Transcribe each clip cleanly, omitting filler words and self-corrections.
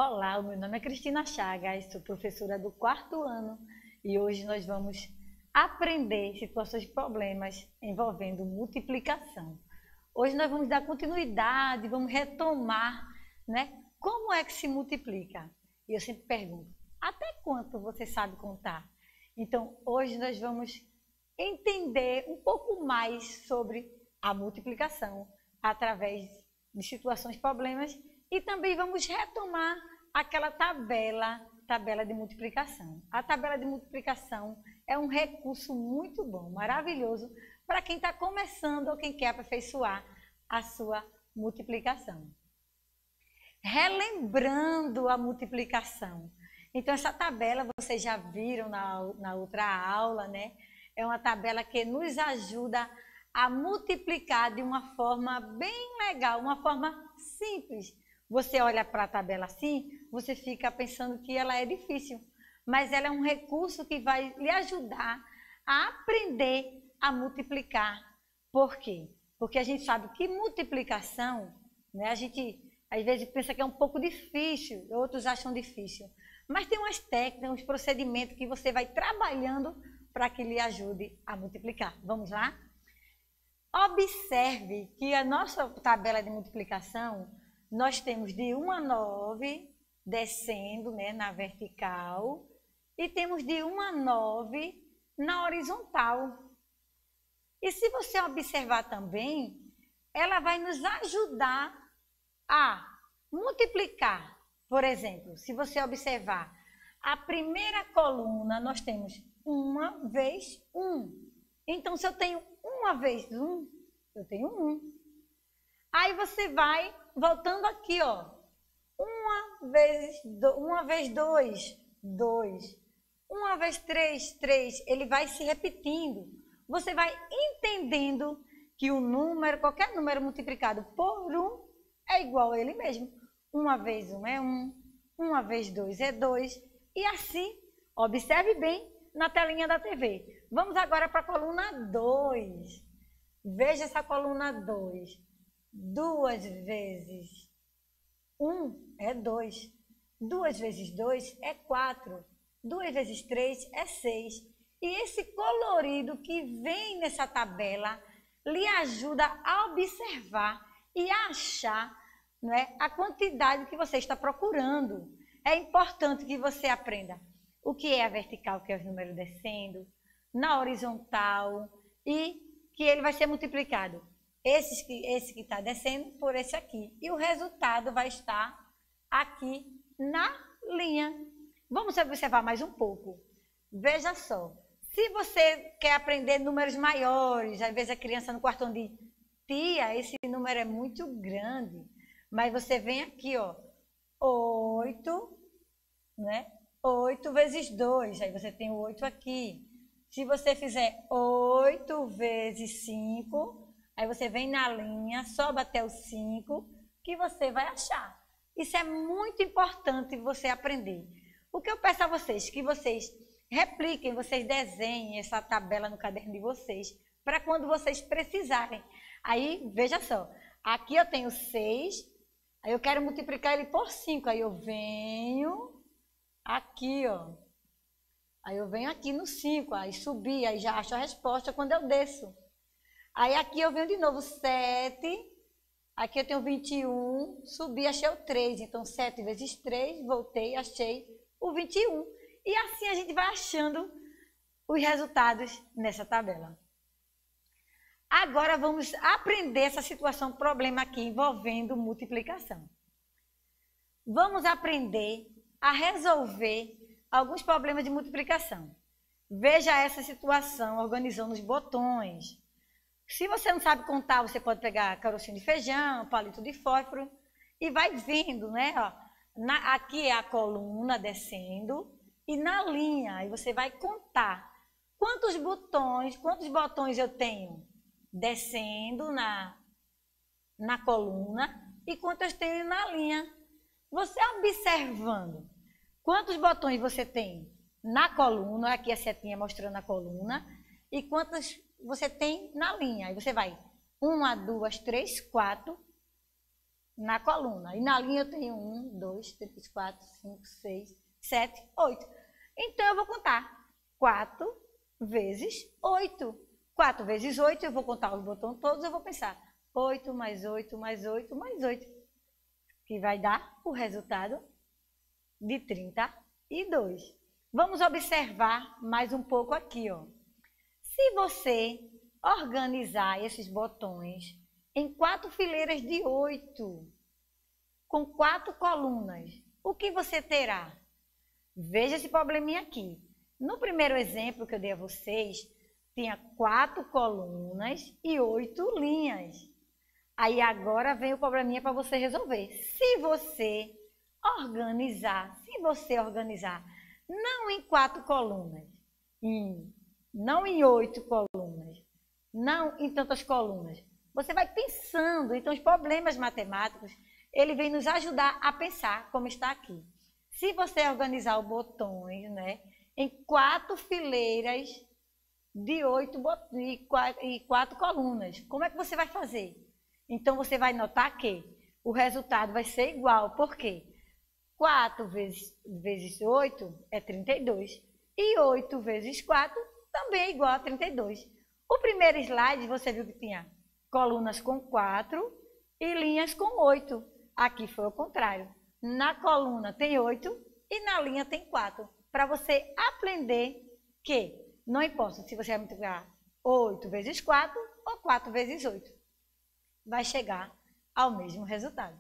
Olá, o meu nome é Cristina Chagas, sou professora do 4º ano e hoje nós vamos aprender situações de problemas envolvendo multiplicação. Hoje nós vamos dar continuidade, vamos retomar, como é que se multiplica. E eu sempre pergunto, até quanto você sabe contar? Então, hoje nós vamos entender um pouco mais sobre a multiplicação através de situações, problemas, e também vamos retomar aquela tabela de multiplicação. A tabela de multiplicação é um recurso muito bom, maravilhoso, para quem está começando ou quem quer aperfeiçoar a sua multiplicação. Relembrando a multiplicação. Então, essa tabela vocês já viram na outra aula, né? É uma tabela que nos ajuda a multiplicar de uma forma bem legal, uma forma simples. Você olha para a tabela assim, você fica pensando que ela é difícil, mas ela é um recurso que vai lhe ajudar a aprender a multiplicar. Por quê? Porque a gente sabe que multiplicação, a gente às vezes pensa que é um pouco difícil, outros acham difícil, mas tem umas técnicas, uns procedimentos que você vai trabalhando para que lhe ajude a multiplicar. Vamos lá? Observe que a nossa tabela de multiplicação, nós temos de 1 a 9 descendo, na vertical, e temos de 1 a 9 na horizontal. E se você observar também, ela vai nos ajudar a multiplicar. Por exemplo, se você observar, a primeira coluna nós temos 1 vezes 1. Então, se eu tenho 1 vezes 1, eu tenho 1. Aí você vai voltando aqui, ó. 1 vezes 2, 2. 1 vezes 3, 3. Ele vai se repetindo. Você vai entendendo que o número, qualquer número multiplicado por 1 é igual a ele mesmo. 1 vezes 1 é 1. 1 vezes 2 é 2. E assim, observe bem na telinha da TV. Vamos agora para a coluna 2. Veja essa coluna 2. 2 vezes 1 é 2. 2 vezes 2 é 4. 2 vezes 3 é 6. E esse colorido que vem nessa tabela lhe ajuda a observar e a achar, a quantidade que você está procurando. É importante que você aprenda o que é a vertical, que é os números descendo, na horizontal, e que ele vai ser multiplicado. Esse que está descendo por esse aqui. E o resultado vai estar aqui na linha. Vamos observar mais um pouco. Veja só. Se você quer aprender números maiores, às vezes a criança no quarto diz, tia, esse número é muito grande. Mas você vem aqui, ó, 8, 8 vezes 2. Aí você tem o 8 aqui. Se você fizer 8 vezes 5... Aí você vem na linha, sobe até o 5, que você vai achar. Isso é muito importante você aprender. O que eu peço a vocês, que vocês repliquem, vocês desenhem essa tabela no caderno de vocês, para quando vocês precisarem. Aí, veja só, aqui eu tenho 6, aí eu quero multiplicar ele por 5, aí eu venho aqui, ó. Aí eu venho aqui no 5, aí subi, aí já acho a resposta quando eu desço. Aí aqui eu venho de novo 7, aqui eu tenho 21, subi, achei o 3, então 7 vezes 3, voltei, achei o 21. E assim a gente vai achando os resultados nessa tabela. Agora vamos aprender essa situação, problema aqui envolvendo multiplicação. Vamos aprender a resolver alguns problemas de multiplicação. Veja essa situação organizando os botões. Se você não sabe contar, você pode pegar carocinho de feijão, palito de fósforo e vai vendo, aqui é a coluna descendo e na linha, aí você vai contar quantos botões eu tenho descendo na coluna e quantos eu tenho na linha. Você observando quantos botões você tem na coluna, aqui a setinha mostrando a coluna, e quantos você tem na linha. Aí você vai 1, 2, 3, 4. na coluna. E na linha eu tenho 1, 2, 3, 4, 5, 6, 7, 8. Então, eu vou contar 4 vezes 8. 4 vezes 8, eu vou contar os botões todos, eu vou pensar 8 mais 8 mais 8 mais 8, que vai dar o resultado de 32. Vamos observar mais um pouco aqui, ó. Se você organizar esses botões em 4 fileiras de 8, com 4 colunas, o que você terá? Veja esse probleminha aqui. No primeiro exemplo que eu dei a vocês, tinha 4 colunas e 8 linhas. Aí agora vem o probleminha para você resolver. Se você organizar, não em 4 colunas, não em 8 colunas, não em tantas colunas, você vai pensando. Então, os problemas matemáticos, ele vem nos ajudar a pensar como está aqui. Se você organizar os botões, né, em 4 fileiras de 8 e 4 colunas, como é que você vai fazer? Então, você vai notar que o resultado vai ser igual. Por quê? 4 vezes 8 é 32. E 8 vezes 4 também é igual a 32. O primeiro slide, você viu que tinha colunas com 4 e linhas com 8. Aqui foi o contrário. Na coluna tem 8 e na linha tem 4. Para você aprender que não importa se você vai multiplicar 8 vezes 4 ou 4 vezes 8. Vai chegar ao mesmo resultado.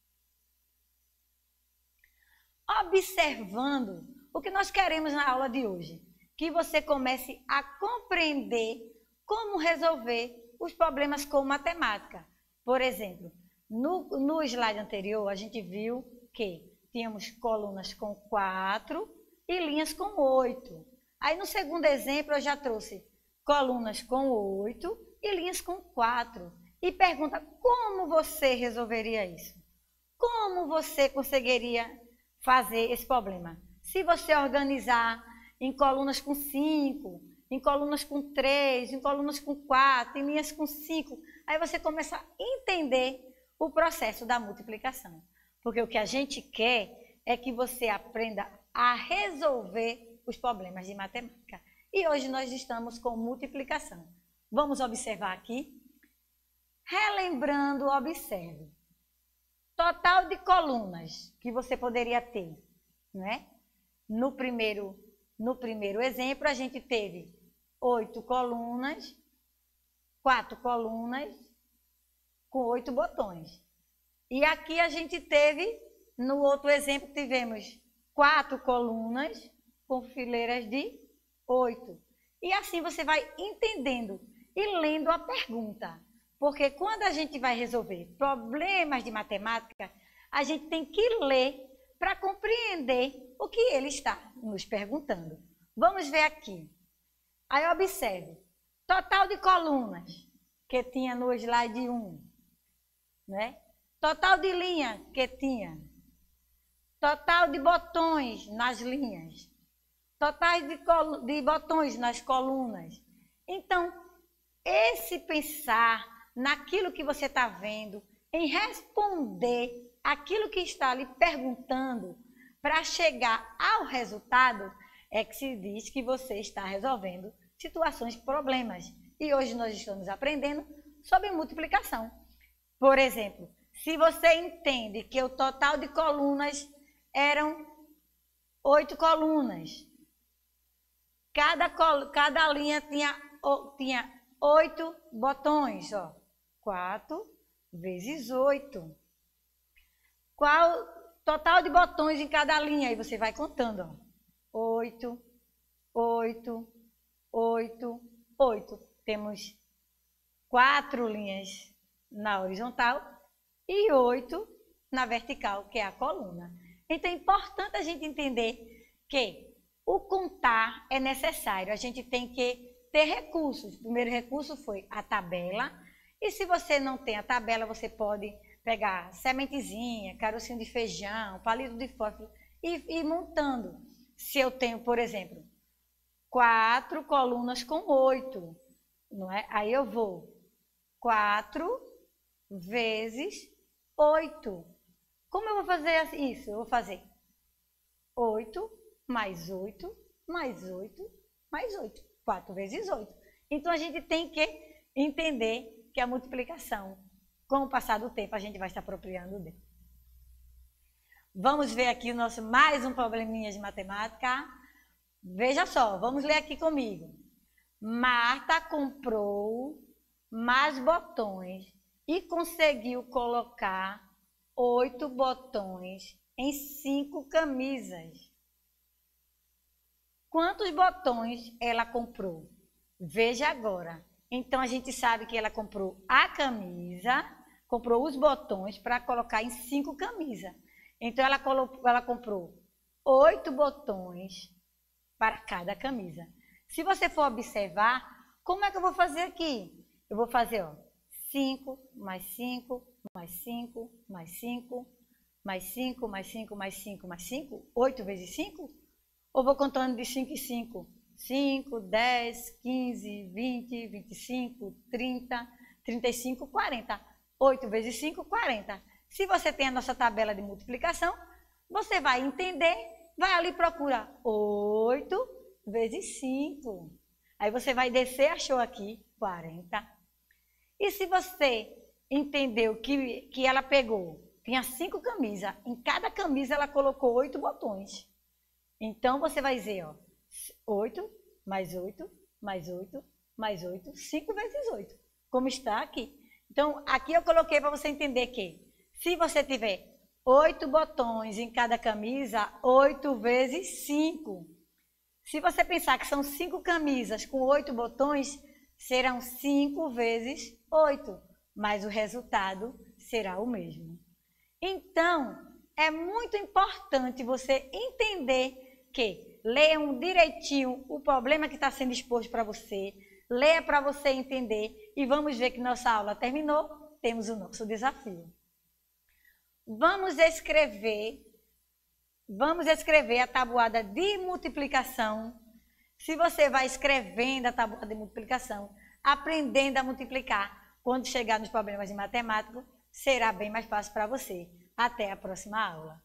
Observando o que nós queremos na aula de hoje, que você comece a compreender como resolver os problemas com matemática. Por exemplo, no slide anterior, a gente viu que tínhamos colunas com 4 e linhas com 8. Aí no segundo exemplo, eu já trouxe colunas com 8 e linhas com 4. E pergunta, como você resolveria isso? Como você conseguiria fazer esse problema? Se você organizar em colunas com 5, em colunas com 3, em colunas com 4, em linhas com 5, aí você começa a entender o processo da multiplicação. Porque o que a gente quer é que você aprenda a resolver os problemas de matemática. E hoje nós estamos com multiplicação. Vamos observar aqui? Relembrando, observe. Total de colunas que você poderia ter, né? No primeiro exemplo, a gente teve 8 colunas, 4 colunas com 8 botões. E aqui a gente teve, no outro exemplo, tivemos 4 colunas com fileiras de 8. E assim você vai entendendo e lendo a pergunta. Porque quando a gente vai resolver problemas de matemática, a gente tem que ler para compreender o que ele está nos perguntando. Vamos ver aqui. Aí observe. Total de colunas que tinha no slide 1. Né? Total de linha que tinha. Total de botões nas linhas. Total de botões nas colunas. Então, esse pensar naquilo que você está vendo, em responder aquilo que está lhe perguntando, para chegar ao resultado, é que se diz que você está resolvendo situações, problemas. E hoje nós estamos aprendendo sobre multiplicação. Por exemplo, se você entende que o total de colunas eram 8 colunas, cada linha tinha 8 botões, ó. 4 vezes 8. Qual o total de botões em cada linha? Aí você vai contando, ó. 8, 8, 8, 8. Temos 4 linhas na horizontal e 8 na vertical, que é a coluna. Então é importante a gente entender que o contar é necessário. A gente tem que ter recursos. O primeiro recurso foi a tabela. E se você não tem a tabela, você pode pegar sementezinha, carocinho de feijão, palito de fósforo e ir montando. Se eu tenho, por exemplo, 4 colunas com 8, não é? Aí eu vou 4 vezes 8. Como eu vou fazer isso? Eu vou fazer 8 mais 8 mais 8 mais 8. 4 vezes 8. Então, a gente tem que entender que a multiplicação, com o passar do tempo, a gente vai se apropriando dele. Vamos ver aqui o nosso mais um probleminha de matemática. Veja só, vamos ler aqui comigo. Marta comprou mais botões e conseguiu colocar 8 botões em 5 camisas. Quantos botões ela comprou? Veja agora. Então, a gente sabe que ela comprou a camisa, comprou os botões para colocar em 5 camisas. Então, ela comprou 8 botões para cada camisa. Se você for observar, como é que eu vou fazer aqui? Eu vou fazer, ó, 5 mais 5 mais 5 mais 5 mais 5 mais 5 mais 5 mais 5, 8 vezes 5? Ou vou contando de 5 em 5? 5, 10, 15, 20, 25, 30, 35, 40. 8 vezes 5, 40. Se você tem a nossa tabela de multiplicação, você vai entender, vai ali e procura 8 vezes 5. Aí você vai descer, achou aqui 40. E se você entendeu que ela pegou, tinha 5 camisas, em cada camisa ela colocou 8 botões. Então, você vai dizer, ó, 8 mais 8 mais 8 mais 8, 5 vezes 8, como está aqui. Então, aqui eu coloquei para você entender que, se você tiver 8 botões em cada camisa, 8 vezes 5. Se você pensar que são 5 camisas com 8 botões, serão 5 vezes 8, mas o resultado será o mesmo. Então, é muito importante você entender que leiam direitinho o problema que está sendo exposto para você, leia para você entender e vamos ver que nossa aula terminou, temos o nosso desafio. Vamos escrever a tabuada de multiplicação. Se você vai escrevendo a tabuada de multiplicação, aprendendo a multiplicar, quando chegar nos problemas de matemática, será bem mais fácil para você. Até a próxima aula.